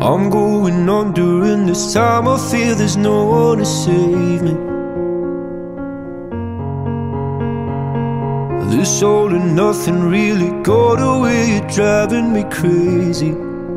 I'm going on during this time. I feel there's no one to save me. This all and nothing really got away. You're driving me crazy.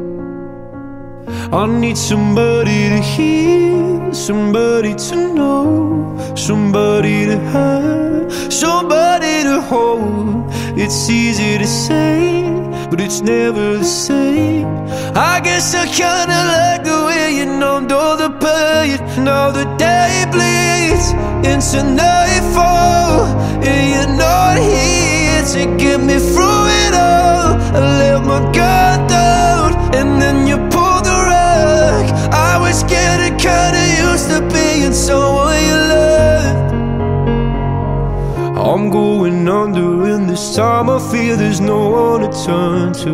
I need somebody to hear, somebody to know, somebody to have, somebody to hold. It's easy to say, but it's never the same. I guess I kinda like the way you numbed all the pain. Now the day bleeds into nightfall, and you're not here to get me through it all. I let my guard down, and then you pulled the rug. I was getting kinda used to being someone you loved. I'm going under in this time. I feel there's no one to turn to.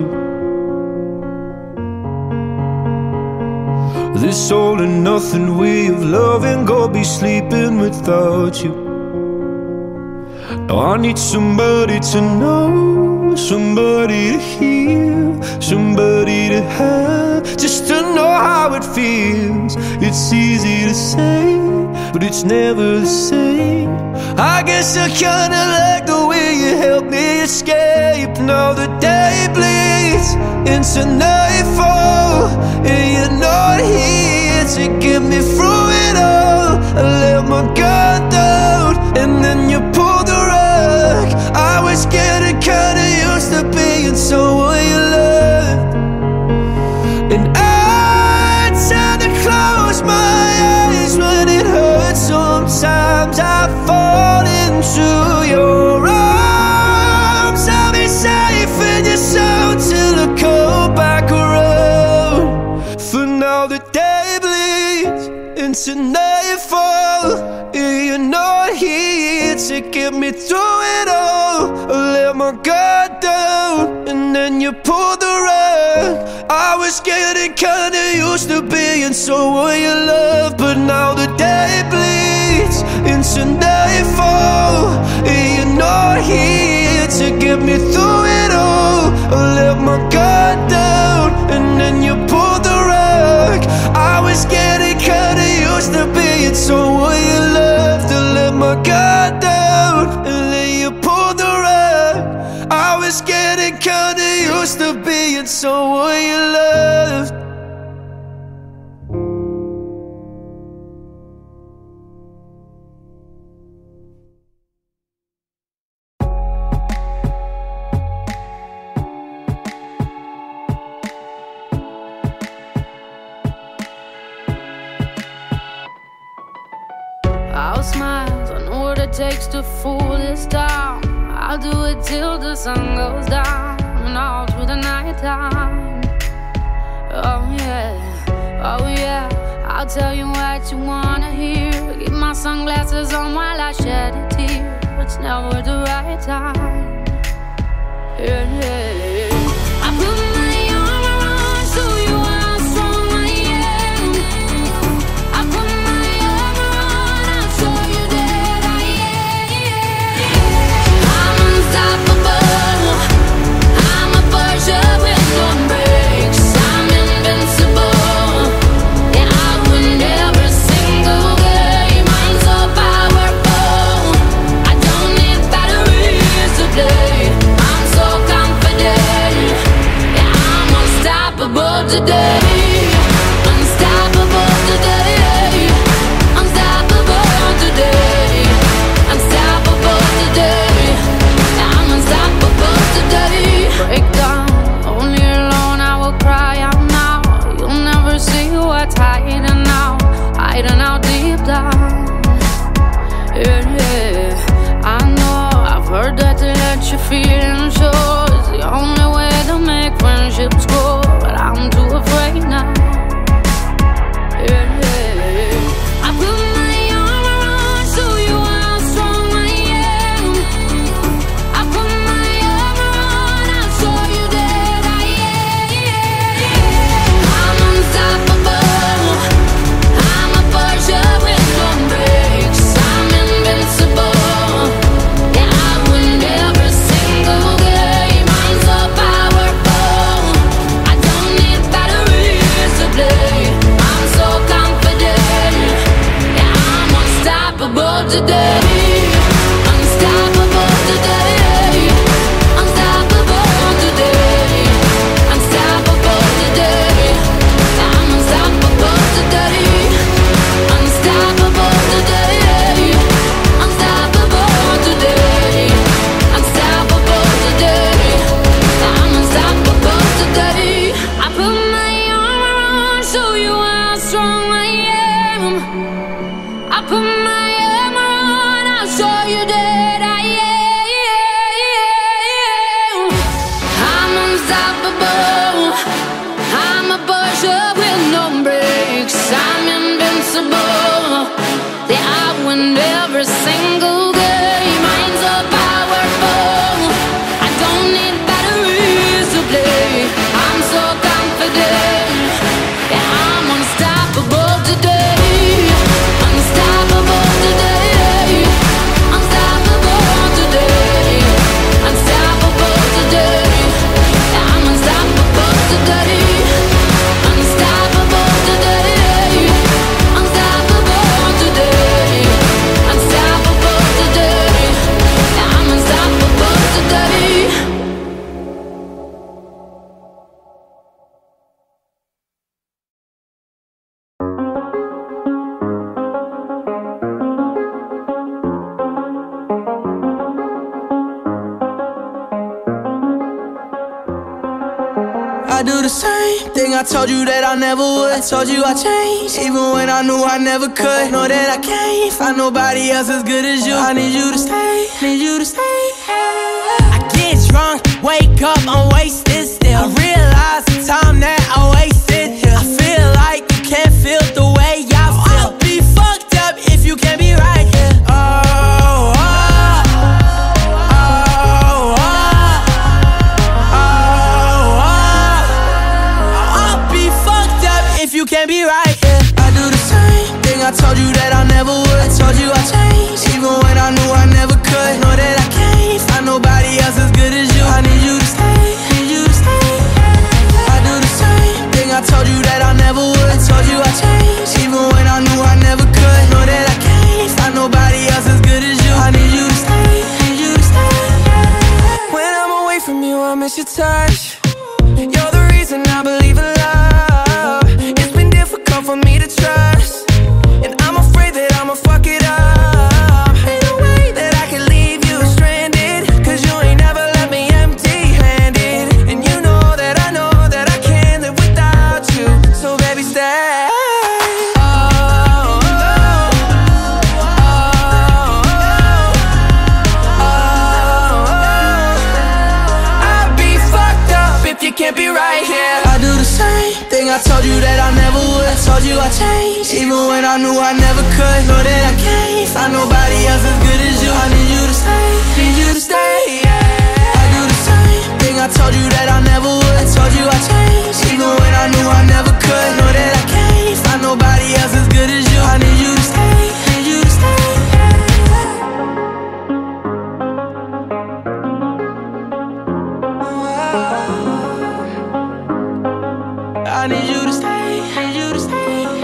This all and nothing way of loving, gonna be sleeping without you. Now I need somebody to know, somebody to hear, somebody to have, just to know how it feels. It's easy to say, but it's never the same. I guess I kinda like the way you helped me escape. Now the day bleeds into nightfall, and you're not here to get me through it all. I let my guard down, and then you pulled the rug. I was getting kinda used to being someone you loved. And I tend to close my eyes when it hurts. Sometimes I fall into your arms. I'll be safe in your soul till I come back around. For now the day bleeds into nightfall, and you're not here to get me through it all. I let my guard down, and then you pulled the rug. I was getting kinda used to being someone you love, but now the day bleeds into nightfall, and you're not here to get me through it all. I let my guard down, and then you pulled the rug. I was getting kinda used to being someone you loved. I let my guard down, and then you pulled the rug. I was getting kinda used to being someone you loved. I'll smile, I know what it takes to fool this town. I'll do it till the sun goes down, and all through the night time. Oh yeah, oh yeah, I'll tell you what you wanna hear. Keep my sunglasses on while I shed a tear. It's never the right time. Yeah, yeah. I put my arm around so you are strong I am. I put my arm around, I'll show you that I am. I'm unstoppable, I'm a Porsche with no brakes. I'm invincible, yeah, I win every single game. I'm so powerful, I don't need batteries to play. I'm so confident, yeah, I'm unstoppable today. Unstoppable today. Unstoppable today. Unstoppable today. Yeah, I'm unstoppable today. Break down, only alone I will cry out now. You'll never see what's hiding out, hiding out deep down. Yeah, yeah, I know, I've heard that to let you feel and show is the only way to make friendships grow, but I'm too afraid now. Yeah, yeah, I put my arm around so you are strong I am. I put my arm around, I'll show you that I am. I'm unstoppable, I'm a Porsche with no brakes. I'm invincible, yeah, I win every single game. today. Unstoppable today. Unstoppable today. Unstoppable today. I'm unstoppable today. Unstoppable today. Unstoppable today. Unstoppable today. I'm unstoppable today. I put my armor on, show you how strong I am. I put my armor on, I'll show you that I am. I'm unstoppable. I'm a Porsche with no brakes. I'm invincible. They outwin every single game. I'm so powerful. I don't need batteries to play. I'm so confident. Yeah, I'm unstoppable today. Unstoppable today. Unstoppable today. Unstoppable today. Yeah, I'm unstoppable today. Unstoppable today. Unstoppable today. Unstoppable today. Yeah, I'm unstoppable today. I do the same thing I told you that I never would. I told you I changed, even when I knew I never could. Know that I can't find nobody else as good as you. I need you to stay, need you to stay. I get drunk, wake up, I'm wasted still. I realize the time that I wasted here. I feel like you can't feel the way I feel. I'll be fucked up if you can't be right here. You can't be right, yeah. I do the same thing I told you that I never would. I told you I changed, even when I knew I never could. Know that I can't find nobody else as good as you. I need you to stay, need you to stay. I do the same thing I told you that I never would. I told you I changed, even when I knew I never could. Know that I can't find nobody else as good as you. I need you to stay, need you to stay. When I'm away from you, I miss your touch. You're the reason I believe in love. For me to trust, and I'm afraid that I'ma fuck it up. Ain't no way that I can leave you stranded, cause you ain't never left me empty-handed. And you know that I can't live without you. So baby, stay. I'd be fucked up if you can't be right here. I do the same thing I told you that I never would. I told you I changed, even when I knew I never could. Know that I can't find nobody else as good as you. I need you to stay, need you to stay, yeah. I do the same thing I told you that I never would. I told you I changed, even when I knew I never could. Know that I can't find nobody else as good as you. I need you to stay, need you to stay. I need you to stay, need you to stay.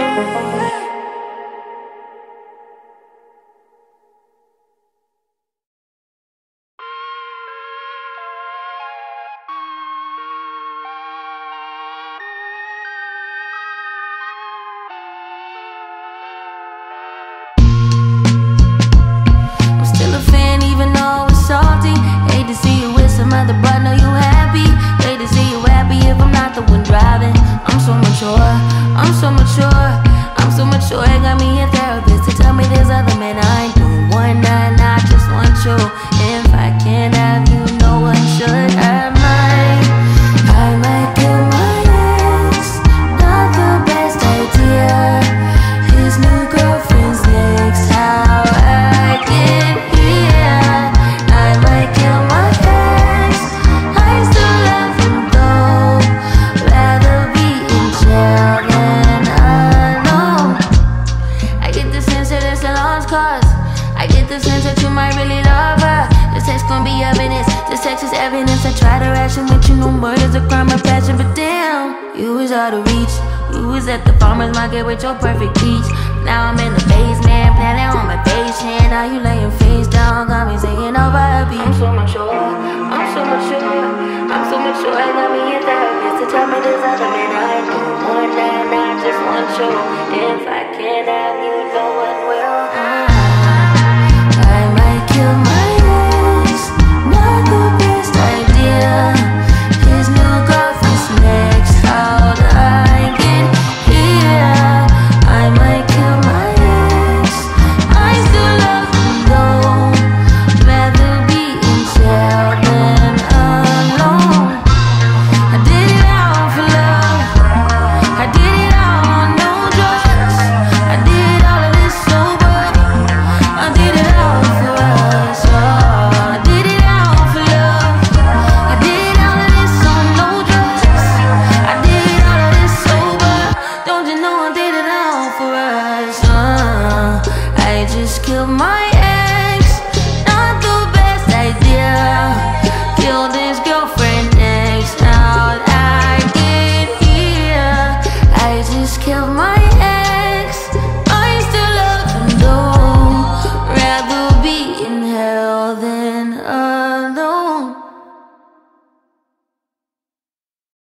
I'm still a fan even though it's salty. Hate to see you with some other, but know you happy. Hate to see you happy if I'm not the one driving. I'm so mature, I'm so mature, I'm so mature. It got me a therapist to tell me there's other men I ain't doing one night. I just want you. If I can't have you, no one should. I might kill my ex. Not the best idea. His new girlfriend's next. How I get here. I might kill my ex. I still love him though. Rather be in jail than alone. I get the sense that it's a lost cause. I get the sense that you might really love her. This text gon' be evidence. This text is evidence. I try to ration with you. No murder's a crime of passion, but damn, you was out of reach. You was at the farmer's market with your perfect peach. Now I'm in the basement, planning on my patient. Now you laying face down, got me singing over a beat. I'm so mature, I'm so mature, I'm so mature. I got me a therapist to tell me there's other men I do. One night, not just one show. If I can't have